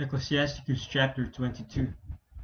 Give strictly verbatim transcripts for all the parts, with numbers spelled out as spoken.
Ecclesiasticus chapter twenty-two.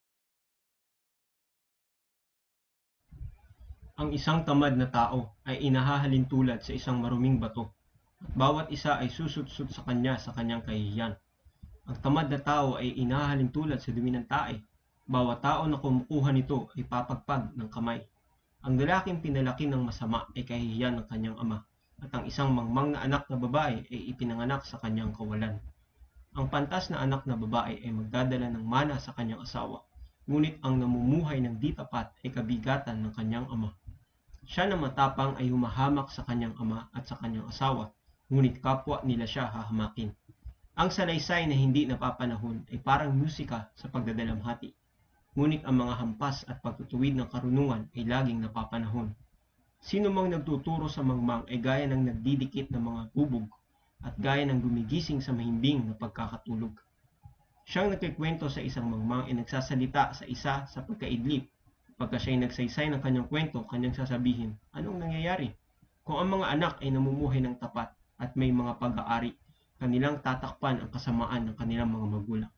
Ang isang tamad na tao ay inahahalin tulad sa isang maruming bato, at bawat isa ay susutsut sa kanya sa kanyang kahihiyan. Ang tamad na tao ay inahahalin tulad sa dumi ng tae, bawat tao na kumukuha nito ay papagpag ng kamay. Ang lalaking pinalaki ng masama ay kahihiyan ng kanyang ama, at ang isang mangmang na anak na babae ay ipinanganak sa kanyang kawalan. Ang pantas na anak na babae ay magdadala ng mana sa kanyang asawa, ngunit ang namumuhay ng di tapat ay kabigatan ng kanyang ama. Siya na matapang ay humahamak sa kanyang ama at sa kanyang asawa, ngunit kapwa nila siya hahamakin. Ang salaysay na hindi napapanahon ay parang musika sa pagdadalamhati, ngunit ang mga hampas at pagtutuwid ng karunungan ay laging napapanahon. Sino mang nagtuturo sa mangmang ay gaya ng nagdidikit ng mga bubog, at gaya ng gumigising sa mahimbing na pagkakatulog. Siyang nagkikwento sa isang mangmang ay nagsasalita sa isa sa pagkaidlip. Pagka siya'y nagsaysay ng kanyang kwento, kanyang sasabihin, anong nangyayari? Kung ang mga anak ay namumuhay ng tapat at may mga pag-aari, kanilang tatakpan ang kasamaan ng kanilang mga magulang.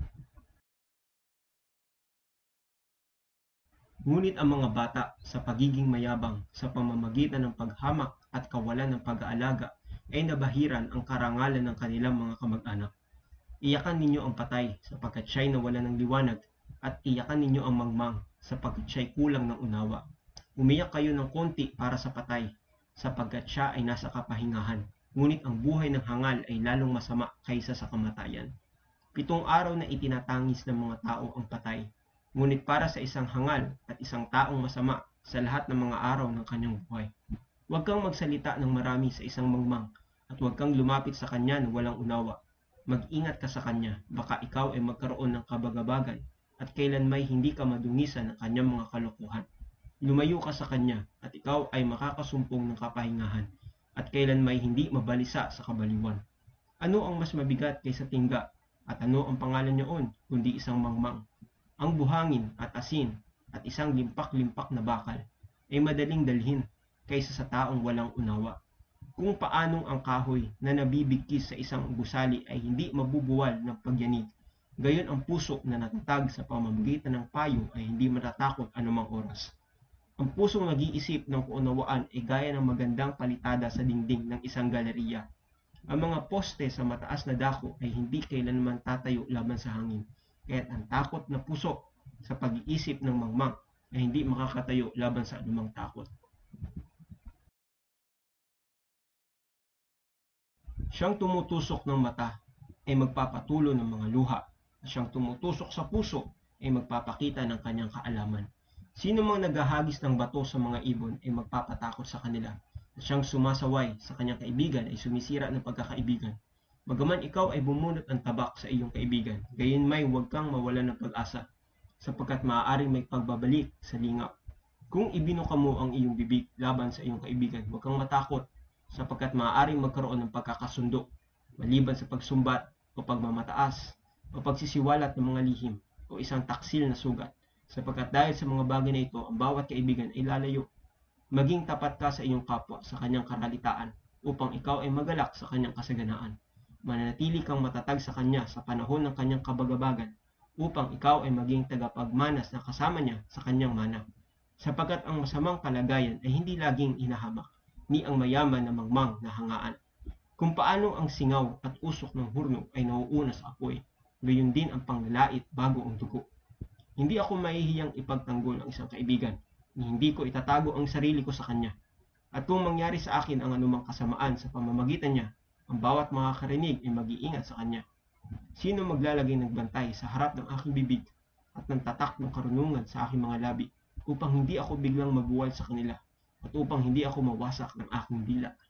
Ngunit ang mga bata sa pagiging mayabang sa pamamagitan ng paghamak at kawalan ng pag-aalaga ay nabahiran ang karangalan ng kanilang mga kamag-anak. Iyakan ninyo ang patay sapagkat siya'y nawalan ng liwanag, at iyakan ninyo ang mangmang sapagkat siya'y kulang ng unawa. Umiyak kayo ng konti para sa patay sapagkat siya ay nasa kapahingahan, ngunit ang buhay ng hangal ay lalong masama kaysa sa kamatayan. Pitong araw na itinatangis ng mga tao ang patay, ngunit para sa isang hangal at isang taong masama sa lahat ng mga araw ng kanyang buhay. Huwag kang magsalita ng marami sa isang mangmang, at huwag kang lumapit sa kanya ng walang unawa. Mag-ingat ka sa kanya, baka ikaw ay magkaroon ng kabagabagan, at kailanmay hindi ka madungisan ng kanyang mga kalokohan. Lumayo ka sa kanya, at ikaw ay makakasumpong ng kapahingahan, at kailanmay hindi mabalisa sa kabaliwan. Ano ang mas mabigat kaysa tingga, at ano ang pangalan niyoon, kundi isang mangmang? Ang buhangin at asin, at isang limpak-limpak na bakal, ay madaling dalhin kaysa sa taong walang unawa. Kung paanong ang kahoy na nabibigkis sa isang gusali ay hindi mabubuwal ng pagyanig, gayon ang puso na natatag sa pamamagitan ng payo ay hindi matatakot anumang oras. Ang pusong nag-iisip ng kaunawaan ay gaya ng magandang palitada sa dingding ng isang galeriya. Ang mga poste sa mataas na dako ay hindi kailanman tatayo laban sa hangin, kaya't ang takot na puso sa pag-iisip ng mangmang ay hindi makakatayo laban sa anumang takot. Siyang tumutusok ng mata ay magpapatulo ng mga luha, at siyang tumutusok sa puso ay magpapakita ng kanyang kaalaman. Sino mang naghahagis ng bato sa mga ibon ay magpapatakot sa kanila, at siyang sumasaway sa kanyang kaibigan ay sumisira ng pagkakaibigan. Bagaman ikaw ay bumunot ng tabak sa iyong kaibigan, gayon may huwag kang mawalan ng pag-asa, sapagkat maaaring may pagbabalik sa lingap. Kung ibinuka mo ang iyong bibig laban sa iyong kaibigan, huwag kang matakot, sapagkat maaaring magkaroon ng pagkakasundo, maliban sa pagsumbat o pagmamataas o pagsisiwalat ng mga lihim o isang taksil na sugat, sapagkat dahil sa mga bagay na ito, ang bawat kaibigan ay lalayo. Maging tapat ka sa iyong kapwa sa kanyang karalitaan, upang ikaw ay magalak sa kanyang kasaganaan. Mananatili kang matatag sa kanya sa panahon ng kanyang kabagabagan, upang ikaw ay maging tagapagmanas na kasama niya sa kanyang mana. Sapagkat ang masamang kalagayan ay hindi laging inahamak, ni ang mayaman na mangmang na hangaan. Kung paano ang singaw at usok ng hurno ay nauuna sa apoy, gayon din ang panglalait bago ang dugo. Hindi ako mahihiyang ipagtanggol ang isang kaibigan, ni hindi ko itatago ang sarili ko sa kanya. At kung mangyari sa akin ang anumang kasamaan sa pamamagitan niya, ang bawat makakarinig ay mag-iingat sa kanya. Sino maglalagay ng bantay sa harap ng aking bibig at ng tatak ng karunungan sa aking mga labi, upang hindi ako biglang mabuwal sa kanila, at upang hindi ako mawasak ng aking dila?